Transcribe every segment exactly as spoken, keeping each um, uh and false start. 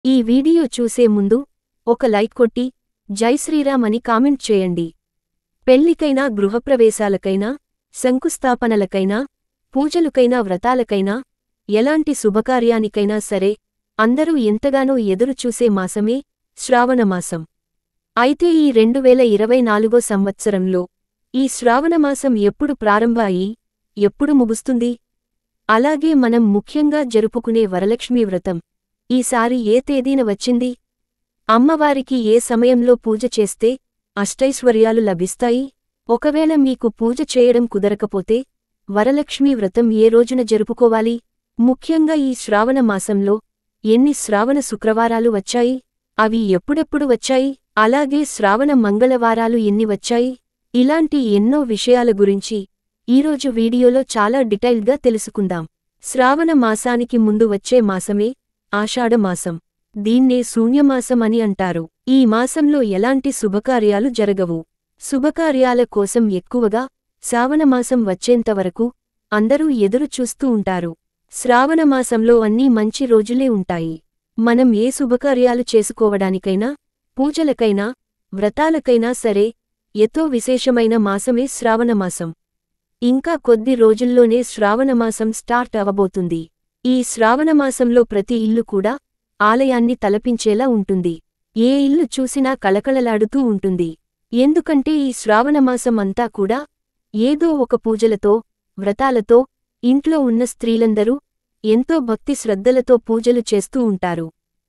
ఈ వీడియో చూసే ముందు ఒక లైక్ కొట్టి జై శ్రీరామ్ అని కామెంట్ చేయండి. పెళ్లికైనా గృహప్రవేశాలకైనా శంకుస్థాపనలకైనా పూజలుకైనా వ్రతాలకైనా ఎలాంటి శుభకార్యానికైనా సరే అందరూ ఎంతగానో ఎదురుచూసే మాసమే శ్రావణమాసం. అయితే ఈ రెండు వేల ఇరవై నాలుగో సంవత్సరంలో ఈ శ్రావణమాసం ఎప్పుడు ప్రారంభ అయి ఎప్పుడు ముగుస్తుంది? అలాగే మనం ముఖ్యంగా జరుపుకునే వరలక్ష్మీ వ్రతం ఈసారి ఏ తేదీన వచ్చింది? అమ్మవారికి ఏ సమయంలో పూజ చేస్తే అష్టైశ్వర్యాలు లభిస్తాయి? ఒకవేళ మీకు పూజ చేయడం కుదరకపోతే వరలక్ష్మీ వ్రతం ఏ రోజున జరుపుకోవాలి? ముఖ్యంగా ఈ శ్రావణ మాసంలో ఎన్ని శ్రావణ శుక్రవారాలు వచ్చాయి? అవి ఎప్పుడెప్పుడు వచ్చాయి? అలాగే శ్రావణ మంగళవారాలు ఎన్ని వచ్చాయి? ఇలాంటి ఎన్నో విషయాల గురించి ఈరోజు వీడియోలో చాలా డీటెయిల్గా తెలుసుకుందాం. శ్రావణ మాసానికి ముందు వచ్చే మాసమే ఆషాఢమాసం. దీన్నే శూన్యమాసం అని అంటారు. ఈ మాసంలో ఎలాంటి శుభకార్యాలు జరగవు. శుభకార్యాల కోసం ఎక్కువగా శ్రావణమాసం వచ్చేంతవరకు అందరూ ఎదురు చూస్తూ ఉంటారు. శ్రావణమాసంలో అన్నీ మంచి రోజులే ఉంటాయి. మనం ఏ శుభకార్యాలు చేసుకోవడానికైనా పూజలకైనా వ్రతాలకైనా సరే ఎంతో విశేషమైన మాసమే శ్రావణమాసం. ఇంకా కొద్ది రోజుల్లోనే శ్రావణమాసం స్టార్ట్ అవబోతుంది. ఈ శ్రావణమాసంలో ప్రతి ఇల్లు కూడా ఆలయాన్ని తలపించేలా ఉంటుంది. ఏ ఇల్లు చూసినా కళకళలాడుతూ ఉంటుంది. ఎందుకంటే ఈ శ్రావణమాసం అంతా కూడా ఏదో ఒక పూజలతో వ్రతాలతో ఇంట్లో ఉన్న స్త్రీలందరూ ఎంతో భక్తి శ్రద్ధలతో పూజలు చేస్తూ ఉంటారు.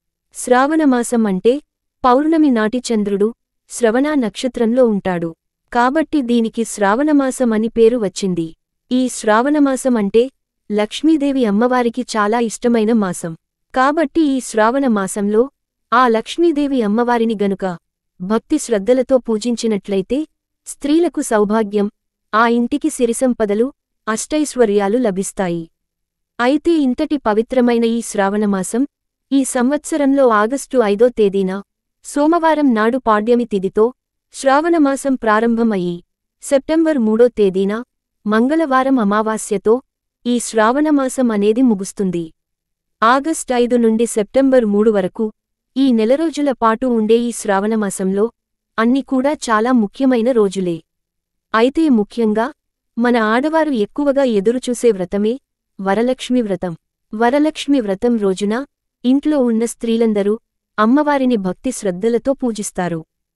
శ్రావణమాసం అంటే పౌర్ణమి నాటి చంద్రుడు శ్రవణ నక్షత్రంలో ఉంటాడు. కాబట్టి దీనికి శ్రావణమాసం అని పేరు వచ్చింది. ఈ శ్రావణమాసం అంటే లక్ష్మీదేవి అమ్మవారికి చాలా ఇష్టమైన మాసం. కాబట్టి ఈ శ్రావణ మాసంలో ఆ లక్ష్మీదేవి అమ్మవారిని గనుక భక్తి శ్రద్ధలతో పూజించినట్లయితే స్త్రీలకు సౌభాగ్యం, ఆ ఇంటికి సిరిసంపదలు, అష్టైశ్వర్యాలు లభిస్తాయి. అయితే ఇంతటి పవిత్రమైన ఈ శ్రావణమాసం ఈ సంవత్సరంలో ఆగస్టు ఐదో తేదీన సోమవారం నాడు పాడ్యమి తిథితో శ్రావణమాసం ప్రారంభం అయి సెప్టెంబర్ మూడో తేదీన మంగళవారం అమావాస్యతో ఈ శ్రావణమాసం అనేది ముగుస్తుంది. ఆగస్ట్ ఐదు నుండి సెప్టెంబర్ మూడు వరకు ఈ నెల రోజుల పాటు ఉండే ఈ శ్రావణమాసంలో అన్ని కూడా చాలా ముఖ్యమైన రోజులే. అయితే ముఖ్యంగా మన ఆడవారు ఎక్కువగా ఎదురుచూసే వ్రతమే వరలక్ష్మి వ్రతం. వరలక్ష్మి వ్రతం రోజున ఇంట్లో ఉన్న స్త్రీలందరూ అమ్మవారిని భక్తి శ్రద్ధలతో పూజిస్తారు.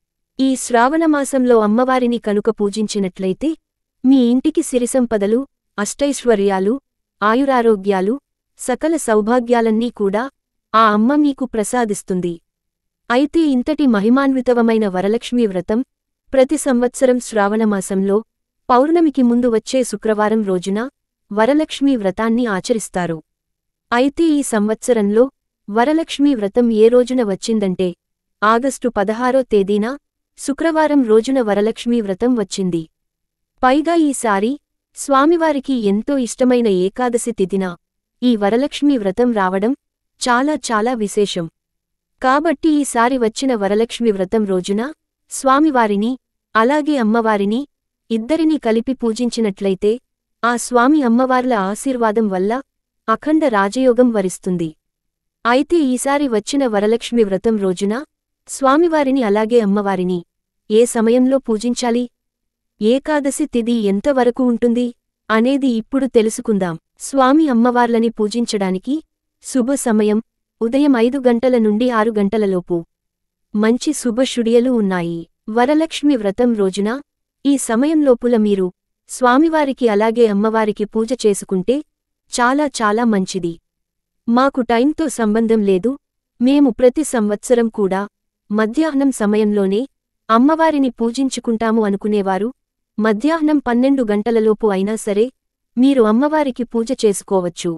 ఈ శ్రావణమాసంలో అమ్మవారిని కనుక పూజించినట్లయితే మీ ఇంటికి సిరిసంపదలు, అష్టైశ్వర్యాలు, ఆయురారోగ్యాలు, సకల సౌభాగ్యాలన్నీ కూడా ఆ అమ్మ మీకు ప్రసాదిస్తుంది. అయితే ఇంతటి మహిమాన్వితమైన వరలక్ష్మీ వ్రతం ప్రతి సంవత్సరం శ్రావణమాసంలో పౌర్ణమికి ముందు వచ్చే శుక్రవారం రోజున వరలక్ష్మీ వ్రతాన్ని ఆచరిస్తారు. అయితే ఈ సంవత్సరంలో వరలక్ష్మీ వ్రతం ఏ రోజున వచ్చిందంటే ఆగస్టు పదహారో తేదీన శుక్రవారం రోజున వరలక్ష్మీ వ్రతం వచ్చింది. పైగా ఈసారి స్వామివారికి ఎంతో ఇష్టమైన ఏకాదశి తిథిన ఈ వరలక్ష్మీ వ్రతం రావడం చాలా చాలా విశేషం. కాబట్టి ఈసారి వచ్చిన వరలక్ష్మి వ్రతం రోజున స్వామివారిని అలాగే అమ్మవారిని ఇద్దరినీ కలిపి పూజించినట్లయితే ఆ స్వామి అమ్మవార్ల ఆశీర్వాదం వల్ల అఖండ రాజయోగం వరిస్తుంది. అయితే ఈసారి వచ్చిన వరలక్ష్మి వ్రతం రోజున స్వామివారిని అలాగే అమ్మవారిని ఏ సమయంలో పూజించాలి? ఏకాదశి తిథి ఎంతవరకు ఉంటుంది అనేది ఇప్పుడు తెలుసుకుందాం. స్వామి అమ్మవార్లని పూజించడానికి శుభ సమయం ఉదయం ఐదు గంటల నుండి ఆరు గంటలలోపు మంచి శుభశుడియలు ఉన్నాయి. వరలక్ష్మి వ్రతం రోజున ఈ సమయంలోపుల మీరు స్వామివారికి అలాగే అమ్మవారికి పూజ చేసుకుంటే చాలా చాలా మంచిది. మాకు టైంతో సంబంధం లేదు, మేము ప్రతి సంవత్సరం కూడా మధ్యాహ్నం సమయంలోనే అమ్మవారిని పూజించుకుంటాము అనుకునేవారు మధ్యాహ్నం పన్నెండు గంటలలోపు అయినా సరే మీరు అమ్మవారికి పూజ చేసుకోవచ్చు.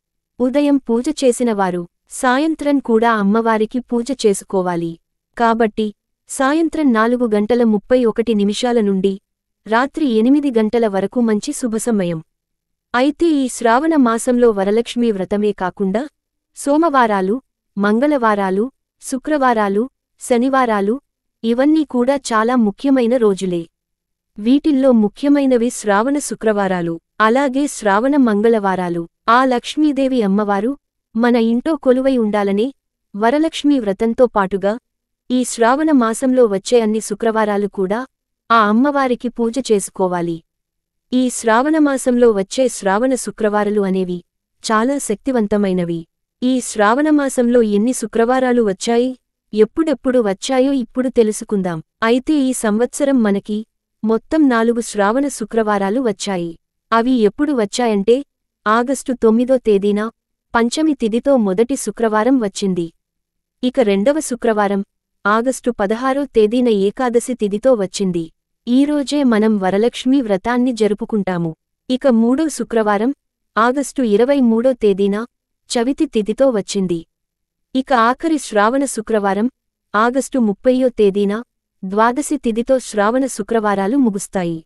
ఉదయం పూజ చేసినవారు సాయంత్రం కూడా అమ్మవారికి పూజ చేసుకోవాలి. కాబట్టి సాయంత్రం నాలుగు గంటల ముప్పై ఒకటి నిమిషాల నుండి రాత్రి ఎనిమిది గంటల వరకు మంచి శుభసమయం. అయితే ఈ శ్రావణ మాసంలో వరలక్ష్మీ వ్రతమే కాకుండా సోమవారాలు, మంగళవారాలు, శుక్రవారాలు, శనివారాలు ఇవన్నీ కూడా చాలా ముఖ్యమైన రోజులే. వీటిల్లో ముఖ్యమైనవి శ్రావణ శుక్రవారాలు, అలాగే శ్రావణ మంగళవారాలు. ఆ లక్ష్మీదేవి అమ్మవారు మన ఇంట్లో కొలువై ఉండాలనే వరలక్ష్మీ వ్రతంతో పాటుగా ఈ శ్రావణ మాసంలో వచ్చే అన్ని శుక్రవారాలు కూడా ఆ అమ్మవారికి పూజ చేసుకోవాలి. ఈ శ్రావణమాసంలో వచ్చే శ్రావణ శుక్రవారాలు అనేవి చాలా శక్తివంతమైనవి. ఈ శ్రావణమాసంలో ఎన్ని శుక్రవారాలు వచ్చాయి, ఎప్పుడెప్పుడు వచ్చాయో ఇప్పుడు తెలుసుకుందాం. అయితే ఈ సంవత్సరం మనకి మొత్తం నాలుగు శ్రావణ శుక్రవారాలు వచ్చాయి. అవి ఎప్పుడు వచ్చాయంటే ఆగస్టు తొమ్మిదో తేదీన పంచమి తిథితో మొదటి శుక్రవారం వచ్చింది. ఇక రెండవ శుక్రవారం ఆగస్టు పదహారో తేదీన ఏకాదశి తిథితో వచ్చింది. ఈరోజే మనం వరలక్ష్మీ వ్రతాన్ని జరుపుకుంటాము. ఇక మూడో శుక్రవారం ఆగస్టు ఇరవై మూడో తేదీన చవితి తిథితో వచ్చింది. ఇక ఆఖరి శ్రావణ శుక్రవారం ఆగస్టు ముప్పయ్యో తేదీన ద్వాదశి తిథితో శ్రావణ శుక్రవారాలు ముగుస్తాయి.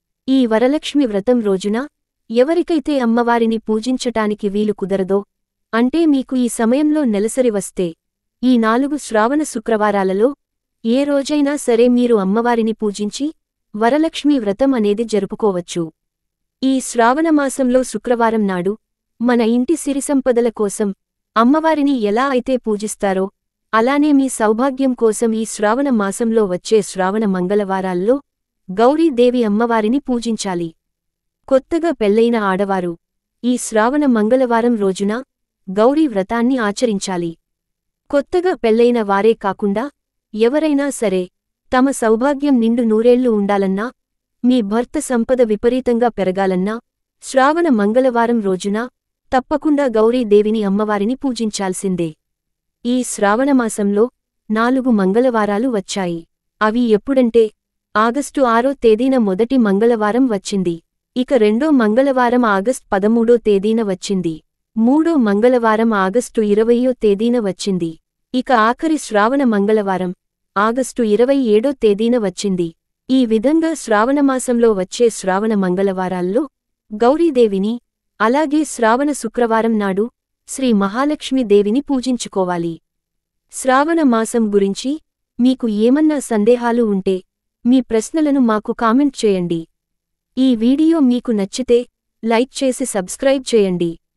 ఈ వరలక్ష్మి వ్రతం రోజున ఎవరికైతే అమ్మవారిని పూజించటానికి వీలు కుదరదో, అంటే మీకు ఈ సమయంలో నెలసరి వస్తే ఈ నాలుగు శ్రావణ శుక్రవారాలలో ఏ రోజైనా సరే మీరు అమ్మవారిని పూజించి వరలక్ష్మీ వ్రతం అనేది జరుపుకోవచ్చు. ఈ శ్రావణమాసంలో శుక్రవారం నాడు మన ఇంటి సిరిసంపదల కోసం అమ్మవారిని ఎలా అయితే పూజిస్తారో అలానే మీ సౌభాగ్యం కోసం ఈ శ్రావణ మాసంలో వచ్చే శ్రావణ మంగళవారాల్లో గౌరీదేవి అమ్మవారిని పూజించాలి. కొత్తగా పెళ్లైన ఆడవారు ఈ శ్రావణ మంగళవారం రోజున గౌరీ వ్రతాన్ని ఆచరించాలి. కొత్తగా పెళ్లైన వారే కాకుండా ఎవరైనా సరే తమ సౌభాగ్యం నిండు నూరేళ్లు ఉండాలన్నా, మీ భర్త సంపద విపరీతంగా పెరగాలన్నా శ్రావణ మంగళవారం రోజున తప్పకుండా గౌరీదేవిని అమ్మవారిని పూజించాల్సిందే. ఈ శ్రావణమాసంలో నాలుగు మంగళవారాలు వచ్చాయి. అవి ఎప్పుడంటే ఆగస్టు ఆరో తేదీన మొదటి మంగళవారం వచ్చింది. ఇక రెండో మంగళవారం ఆగస్టు పదమూడో తేదీన వచ్చింది. మూడో మంగళవారం ఆగస్టు ఇరవయ్యో తేదీన వచ్చింది. ఇక ఆఖరి శ్రావణ మంగళవారం ఆగస్టు ఇరవై ఏడో తేదీన వచ్చింది. ఈ విధంగా శ్రావణమాసంలో వచ్చే శ్రావణ మంగళవారాల్లో గౌరీదేవిని, అలాగే శ్రావణ శుక్రవారం నాడు శ్రీ మహాలక్ష్మీదేవిని పూజించుకోవాలి. శ్రావణ మాసం గురించి మీకు ఏమన్నా సందేహాలు ఉంటే మీ ప్రశ్నలను మాకు కామెంట్ చేయండి. ఈ వీడియో మీకు నచ్చితే లైక్ చేసి సబ్స్క్రైబ్ చేయండి.